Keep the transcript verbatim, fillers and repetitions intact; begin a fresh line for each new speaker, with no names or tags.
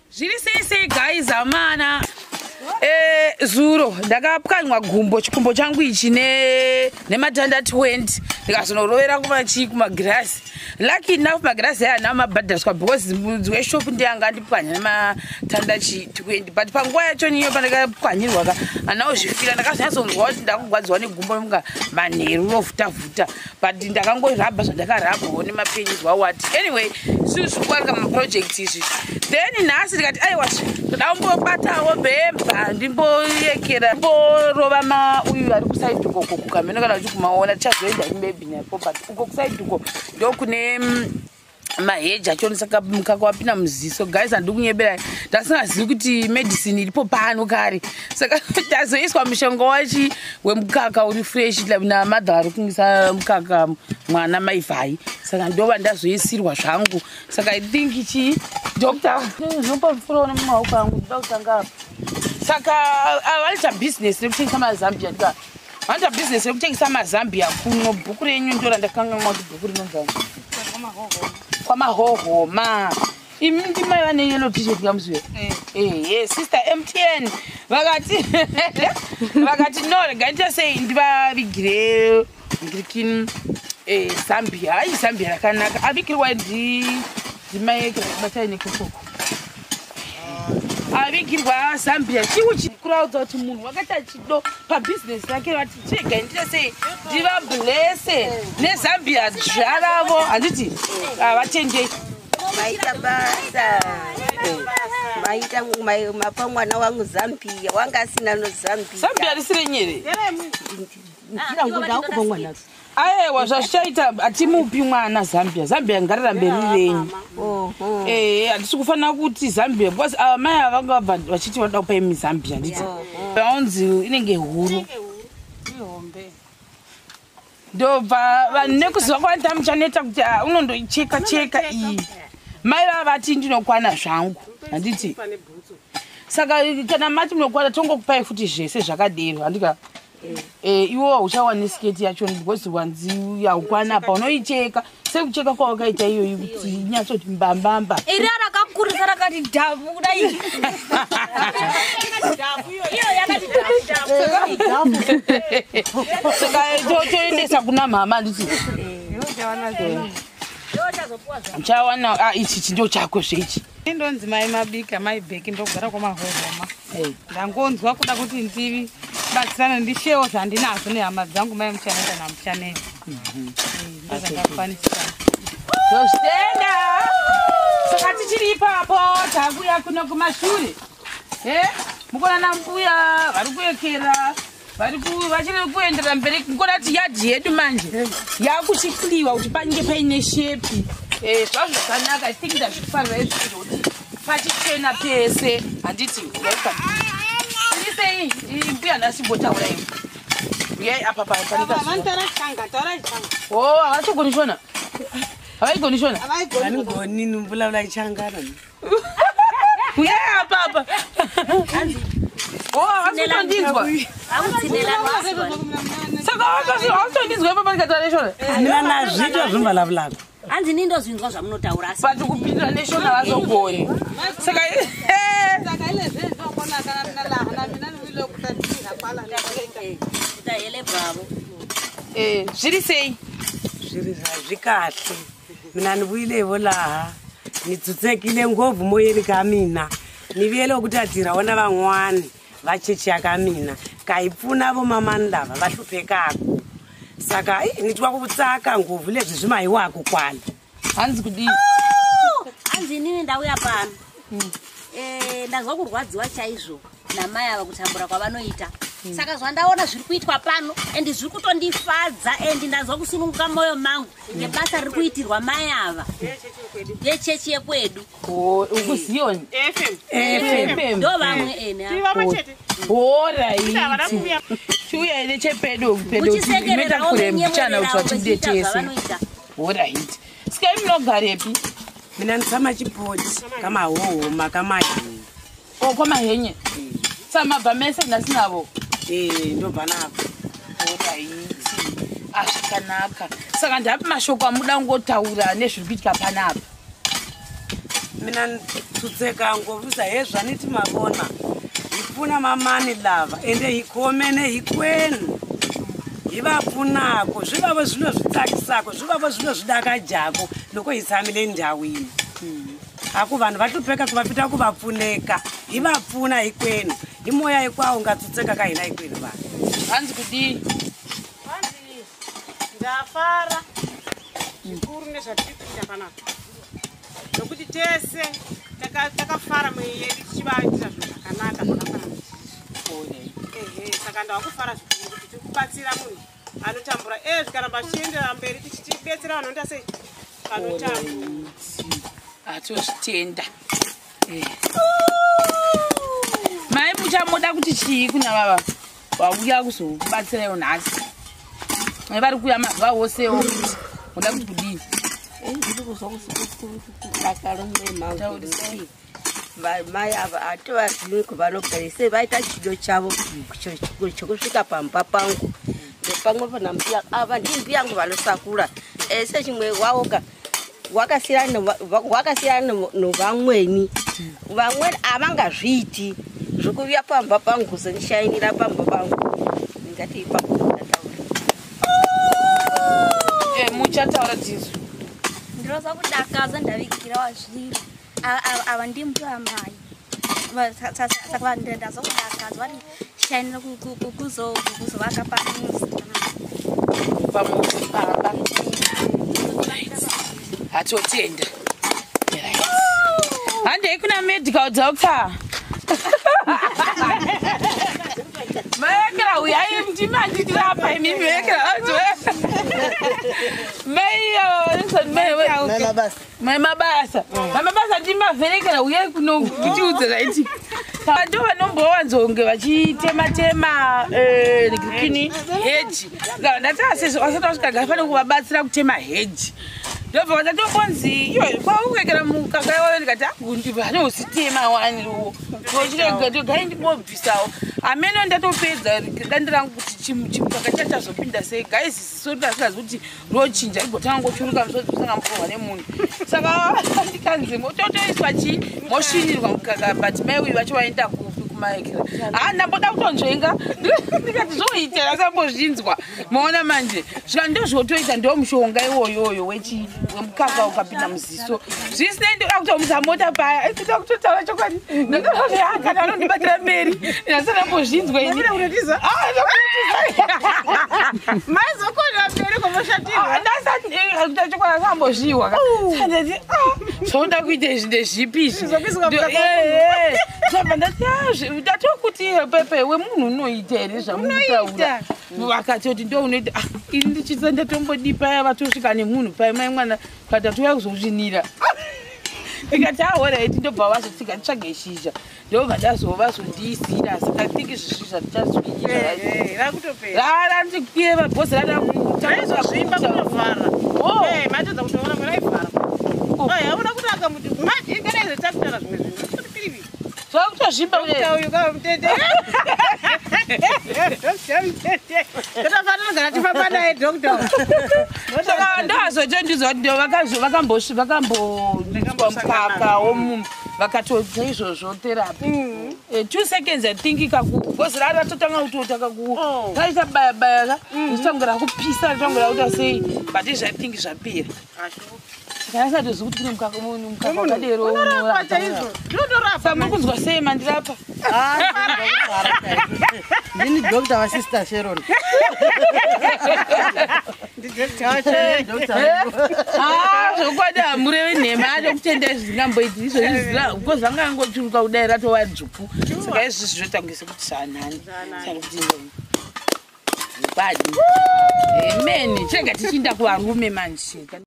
Zviri sei sei guys amana. Eh zuro ndakapwanywa gumbo chikumbo changu ichi ne nematanda twenty ndikazonorovera kuma chi kuma grass. Lucky enough magrass aya na mabhadhariswa because dzwe shop ndiyanga ndipwanya nematanda chi twenty but panguva yacho niyo pandakapwanyirwa ka anawo zvifira ndakazonyatsoonzwa kuti ndakugwadzwa negumbo munga manheru unovuta vuta but ndakangorabha zvandakarabhawo nemapenyizwa wati anyway zvikwanga maproject izvi then nhasi ndikati aiwa ndambobatawo bhemba ndimboyekera mborova ma uyu ari kusaidi uko kukameno kana uchikumaona tichazoenda maybe napo but uko kusaidi uko ndokune maheji acho saka mukaka wapinda muziso guys andikunyebera ndasingazivi kuti medicine iripo pano kare saka ndazoiswa mushonga wachi wemukaka uri fresh namadha ari kungisa mukaka mwana maivhai saka ndova ndazoisirwa zvangu saka I think ichi doctor nopa mfuro one mumaoko angu ndoda kutanga apa saka vanoita business rekutengesa mazambia ndika vanoita business rekutengesa mazambia kuno bhuku renyu ndora ndakanganwa kuti bhuku rinonzani kwamahohoma imi ndimai vane yellow t-shirt kamuswe eh yes sister M T N vakati vakati no regaita sei ndivavigire ngirikin eh Zambia ai Zambia rakanaka avigirwa ndi ndimai kubatai nekokoko avigirwa Zambia chiwo chikuraudza kuti munhu wakati achido pabusiness rake vati chega ndita sei ndivablese neZambia zvaravo handiti vatendei
maita basa maita mapa mwana wangu Zambia wanga asina no Zambia
Zambia risire nyere
ndira ngoda kupa mwana
aiwa zvazvichaita hatimupi mwana Zambia Zambia ngarira mberi renyu eh handisi kufanira kuti Zambia because amai avanga vabva vachiti vanoda kupa imi Zambia nditi vaunzi inenge huru ihombe ndobva vanhu nekuziva kwanda Muchaneta kuti unondoicheka cheka iyi mai vavati ndinokwana zvangu handiti saka kana mati munokwana tongokupai futi zvese zvakadero handika eh iwo hauchawani sketi yacho because wanzi yaukwana pa unoicheka sekucheka kwawakaita iyoyi kuti nyatsoti mbambamba
iri rakakurisa rakati dhavu kudai iyo yakati dhavu
saka toendesa kuna mama nditi chawana ah ichi ndo chako zvichi
ndonzi mai mabika mai beki ndogara kwamahohoma ndangonzwa kuda kuti ndivi batsana ndishewo zvandinazo nehama dzangu mai Muchaneta naMuchaneta ndazvakakwanisa
zostenda saka tichiri ipapo takuya kuno kumashure eh mukona nambuya vari kuyekera vachiri kuendera mberi ngona ti yadhi yedu manje yakuchikliwa kuti pange paine shepi eh zvazvo zvakanaka I think ndazvifarira izvozvo kuti pachichena pese handiti ndisei mbuya ndasimbotaura iwe uyai apa panika oh havachogoni shona havaigoni shona
havagoni numbulavula ichangana
uyai apa apa oh havachotondinzwa saka havachotondinzwa ipa panikataura neshona
hamina nazvito zvimbalavulako
hanzi nindozvinzwa zvamunotaura asi
but kupindira neshona vazogoni saka eh zviri sei
zviri zvikahle mina nivuyilevo laha nitsutsekile ngobvu moyeni ka mina niviyele kuti atiraona van'wani vachechi yaka mina kaipfuna vo mamani lava va hluphekako saka nitwa kutsaka ngobvu lebyi zvimayiwako kwala
hanzi kudii
hanzi inini ndauya pano eh ndazwa kurwadziwa chaizvo namai ava kutambura kwavanoita saka zvandaona zviri kuitwa pano endi zviri kutondifadza endi ndazwa kusununguka moyo mangu nebasa riri kuitirwa mai ava yechechi yekwedu
ukuziyoni
A F M ndo vamwe ene
alright chiuya ine chepedo pedo imeta kure mchana kuti watidetese alright sikai munogarepi
mina ndisama chipoti kamahohoma kamahenye
oh kwamahenye samabva mese ndasinavo
eh ndobva napo
alright azvakanaka saka ndapi mashoko amuda ngotaura nezviri kuitika panapa
mina nitsutseka ngovusa hezvaniti mavona hipfuna mamani lava ende hikhomene hikwenu hi va pfunako zvivavo zvino zvitsakisako zvivavo zvino zvidakajako loko hi tshamile ndhawini a ku vanhu va hlupeka ku va fita ku va pfuneka hi va pfuna hikwenu hi moya hinkwawo nga tsutseka ka hina hikwenu vanhu
hanzi kudini
hanzi ndafara zvikuru nezvatikuita panapa nokuti tese takafara mweya yedu tichivaitira zvinhu zvakanaka zvakafanana ehe saka ndavakufara zvikuru kuti tiri kubatsira munhu anotambura e zvikaramba chiendera mberi tichitibetsera vanhu nda sei vanotambura
atozvitenda mai muchamoda kuti chii kuna vava wauya kuzokubatsirayo nhasi vari kuya mazuva osewo moda kuti kudini
ndiri kuzwa dakaro mwemangu mai ava hativazivi kuvanogara sei vaita chido chavo chokusvika pamba pangu ndepamwe pana mbuya ava ndi mbuya yangu vanosakura ese chimwe wawoka wakasiyana novamweni vamweni havangazviiti zvokuvya pamba pangu kuzondishainira pamba pangu ndingati ipapo
muchataura tisu
ndinoza kudakaza ndavikira wazviri ava ndimbuya mai saka ndaza kudakaza vari shainira kuzovaka pamuzi
pamuzi pamba hatotenda handei kuna medical doctor maekera uyai ndimanditirapa imi maekera maimabasa mamabasa ndimavherekera uyai kuno kutiudza raiti ndo vanombowanzonge vachitema-tema kini heji ndatasezvo vasati vasvika fane kuvabatsira kutema heji ndobva vatatombonzi iyo kwaukekera mukaka iwayo ndikati agundi vanositema waniwo gai ndimobvisawo ameno ndatopedza dandi rangu kuti chimukaka chachazopinda sei gai sisori asikazi kuti rochinja igotanga ngochuruka musodzi usangamborwa nemunhu saka ndikanzi mototoiswa chii mosvinirwa mukaka but mai uyu vacho vaenda kupi kumaekera ha ndamboda kutonzvenga ndikati zvoitera sambozvinzwa maona manje zvika ndozvotoita ndo mushonga iwoyoyo wechi wemukaka ukapinda muziso zvisinei ndoda kutomusa mota paya ikuda kutotaura chokwadi ndotoaakana anondibatira mberi ndasandambozvinzwa ini
maizokona mberi komoshatirwa
ndasati chokwadi asambozviwa sandati zvoda kuita zvinde zvipi izvi zvabva ndati ndatokuti pepe wemunhu unoita here zvamunotaura vakatoti ndo unoita ini ndichisa ndatombodi paya vatosvika nemunhu pai mai mwana katatuya kuzozvinira ndikati ahoraiti ndobva vazotsika nditsvage shizha ndobva ndazovazondiyisira saka thingi zvisvizva ndichazvinyirarandikieva bhosi
radaizvimba kunovhara matodza kutoona mweraivhara hauna kuti akamuti maingadaizotafutara zvimwe zvinhu kuti pirivi
zvakutozvimba
uyu kamutete totofanira tifamba naye dokta
saka ndazotondizwa kuti vakambondiswa mukaka womunhu vakatodza izvozvo therapy two seconds I think ikaku bhozi rari ratotanga kutotaka ku raikabayabaya zvichitangura kupisa ritangura kuita sei but izvi I think zvapera saka ndasatozivi kuti kune mukaka wakadero saka muri kunzwa sei mandirapa
ndini dokta wasista Sharon
zvokwadi hamureve nhema ade kutenda zvingamboiti izvozvi because vanga angochuruka kudai ratova dzvuku saka izvi zvotangisa kuti zvanhani saka kuti kwadi amen chega tichinda kuvarume manje